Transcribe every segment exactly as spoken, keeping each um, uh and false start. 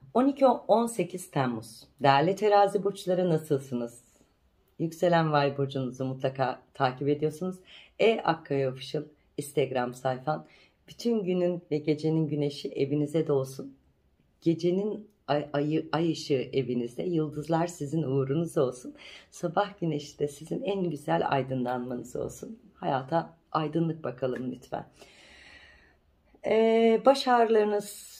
on iki on sekiz Temmuz. Değerli terazi burçları, nasılsınız? Yükselen Vay burcunuzu mutlaka takip ediyorsunuz. E Akkaya Official Instagram sayfam. Bütün günün ve gecenin güneşi evinize doğsun. Gecenin ay, ay, ay ışığı evinizde, yıldızlar sizin uğrunuz olsun. Sabah güneşi de sizin en güzel aydınlanmanız olsun. Hayata aydınlık bakalım lütfen. Ee, baş ağrılarınız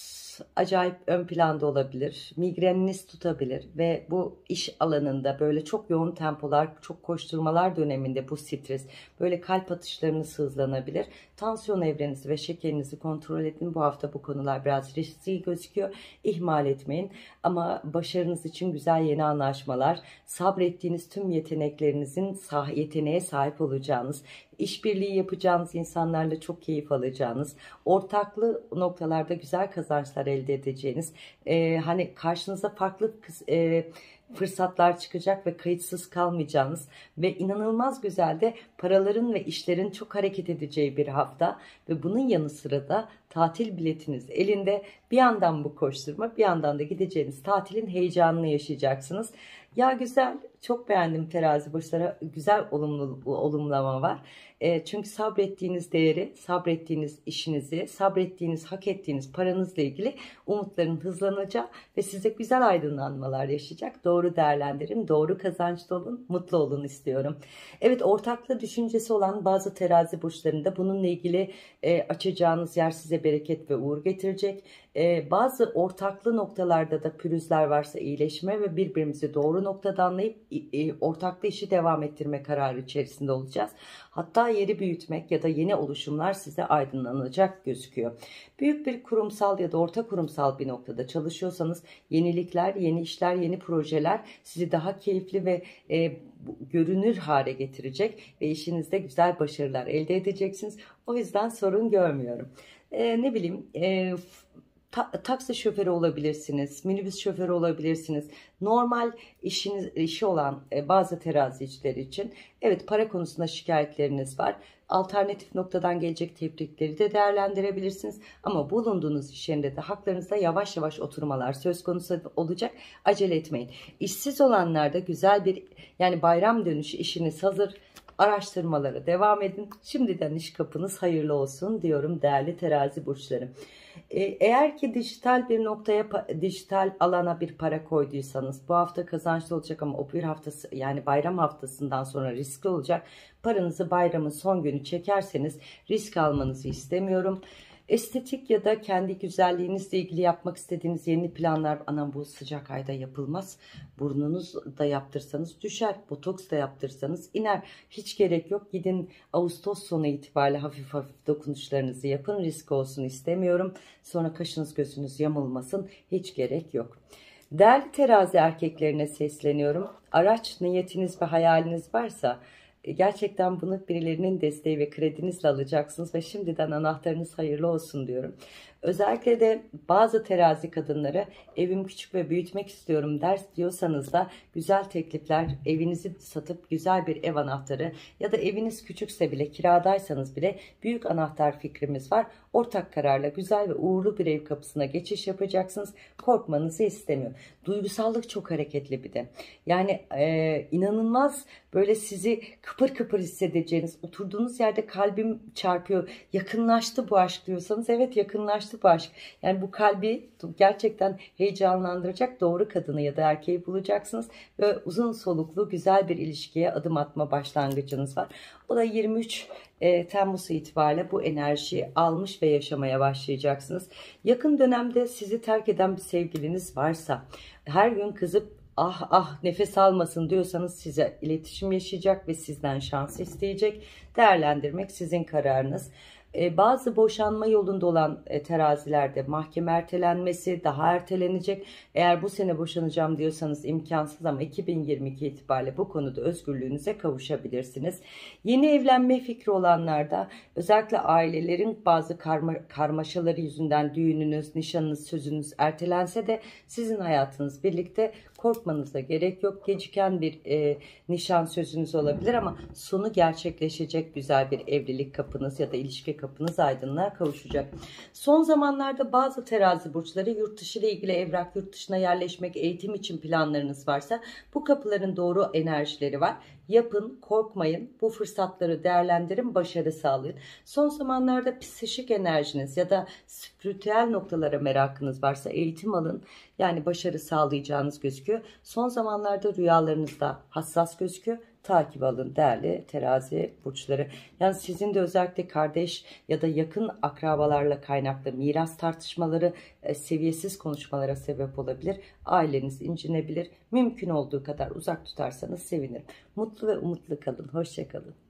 acayip ön planda olabilir. Migreniniz tutabilir ve bu iş alanında böyle çok yoğun tempolar, çok koşturmalar döneminde bu stres, böyle kalp atışlarınız hızlanabilir. Tansiyon evrenizi ve şekerinizi kontrol edin. Bu hafta bu konular biraz riskli gözüküyor. İhmal etmeyin. Ama başarınız için güzel yeni anlaşmalar, sabrettiğiniz tüm yeteneklerinizin yeteneğe sahip olacağınız, işbirliği yapacağınız insanlarla çok keyif alacağınız, ortaklı noktalarda güzel kazançlar elde edeceğiniz, e, hani karşınıza farklı e, fırsatlar çıkacak ve kayıtsız kalmayacağınız ve inanılmaz güzel de paraların ve işlerin çok hareket edeceği bir hafta ve bunun yanı sıra da tatil biletiniz elinde. Bir yandan bu koşturma, bir yandan da gideceğiniz tatilin heyecanını yaşayacaksınız. Ya güzel, çok beğendim terazi burçlara, güzel olumlu, olumlama var. E, çünkü sabrettiğiniz değeri, sabrettiğiniz işinizi, sabrettiğiniz, hak ettiğiniz paranızla ilgili umutların hızlanacağı ve size güzel aydınlanmalar yaşayacak. Doğru değerlendirin, doğru kazançlı olun, mutlu olun istiyorum. Evet, ortaklı düşüncesi olan bazı terazi burçlarında bununla ilgili e, açacağınız yer size bereket ve uğur getirecek. E, bazı ortaklı noktalarda da pürüzler varsa iyileşme ve birbirimizi doğru noktada anlayıp e, ortaklı işi devam ettirme kararı içerisinde olacağız. Hatta yeri büyütmek ya da yeni oluşumlar size aydınlanacak gözüküyor. Büyük bir kurumsal ya da orta kurumsal bir noktada çalışıyorsanız yenilikler, yeni işler, yeni projeler sizi daha keyifli ve e, görünür hale getirecek ve işinizde güzel başarılar elde edeceksiniz. O yüzden sorun görmüyorum. E, ne bileyim... E, Ta taksi şoförü olabilirsiniz, minibüs şoförü olabilirsiniz. Normal işiniz işi olan e, bazı teraziciler için evet, para konusunda şikayetleriniz var. Alternatif noktadan gelecek tebrikleri de değerlendirebilirsiniz. Ama bulunduğunuz iş yerinde de haklarınızda yavaş yavaş oturmalar söz konusu olacak. Acele etmeyin. İşsiz olanlar da güzel bir, yani bayram dönüşü işiniz hazır. Araştırmalara devam edin. Şimdiden iş kapınız hayırlı olsun diyorum değerli terazi burçlarım. Eğer ki dijital bir noktaya, dijital alana bir para koyduysanız bu hafta kazançlı olacak ama o bir haftası, yani bayram haftasından sonra riskli olacak. Paranızı bayramın son günü çekerseniz risk almanızı istemiyorum. Estetik ya da kendi güzelliğinizle ilgili yapmak istediğiniz yeni planlar, anam bu sıcak ayda yapılmaz. Burnunuz da yaptırsanız düşer, botoks da yaptırsanız iner. Hiç gerek yok. Gidin Ağustos sonu itibariyle hafif hafif dokunuşlarınızı yapın. Risk olsun istemiyorum. Sonra kaşınız gözünüz yamulmasın. Hiç gerek yok. Değerli terazi erkeklerine sesleniyorum. Araç niyetiniz ve hayaliniz varsa gerçekten bunu birilerinin desteği ve kredinizle alacaksınız ve şimdiden anahtarınız hayırlı olsun diyorum. Özellikle de bazı terazi kadınları evim küçük ve büyütmek istiyorum ders diyorsanız da güzel teklifler, evinizi satıp güzel bir ev anahtarı ya da eviniz küçükse bile, kiradaysanız bile büyük anahtar fikrimiz var. Ortak kararla güzel ve uğurlu bir ev kapısına geçiş yapacaksınız. Korkmanızı istemiyorum. Duygusallık çok hareketli bir de. Yani e, inanılmaz böyle sizi kıpır kıpır hissedeceğiniz, oturduğunuz yerde kalbim çarpıyor, yakınlaştı bu aşk diyorsanız evet, yakınlaştı bu aşk. Yani bu kalbi gerçekten heyecanlandıracak doğru kadını ya da erkeği bulacaksınız ve uzun soluklu güzel bir ilişkiye adım atma başlangıcınız var. O da yirmi üç e, Temmuz itibariyle bu enerjiyi almış ve yaşamaya başlayacaksınız. Yakın dönemde sizi terk eden bir sevgiliniz varsa, her gün kızıp ah ah nefes almasın diyorsanız size iletişim yaşayacak ve sizden şans isteyecek. Değerlendirmek sizin kararınız. Bazı boşanma yolunda olan terazilerde mahkeme ertelenmesi daha ertelenecek. Eğer bu sene boşanacağım diyorsanız imkansız ama iki bin yirmi iki itibariyle bu konuda özgürlüğünüze kavuşabilirsiniz. Yeni evlenme fikri olanlarda özellikle ailelerin bazı karma, karmaşaları yüzünden düğününüz, nişanınız, sözünüz ertelense de sizin hayatınız birlikte, korkmanıza gerek yok. Geciken bir e, nişan sözünüz olabilir ama sonu gerçekleşecek güzel bir evlilik kapınız ya da ilişki kapınız kapınız aydınlığa kavuşacak. Son zamanlarda bazı terazi burçları yurt dışı ile ilgili evrak, yurt dışına yerleşmek, eğitim için planlarınız varsa bu kapıların doğru enerjileri var. Yapın, korkmayın, bu fırsatları değerlendirin, başarı sağlayın. Son zamanlarda psikik enerjiniz ya da spiritüel noktalara merakınız varsa eğitim alın. Yani başarı sağlayacağınız gözüküyor. Son zamanlarda rüyalarınızda hassas gözüküyor. Takip alın değerli terazi burçları. Yani sizin de özellikle kardeş ya da yakın akrabalarla kaynaklı miras tartışmaları, e, seviyesiz konuşmalara sebep olabilir. Aileniz incinebilir. Mümkün olduğu kadar uzak tutarsanız sevinirim. Mutlu ve umutlu kalın. Hoşça kalın.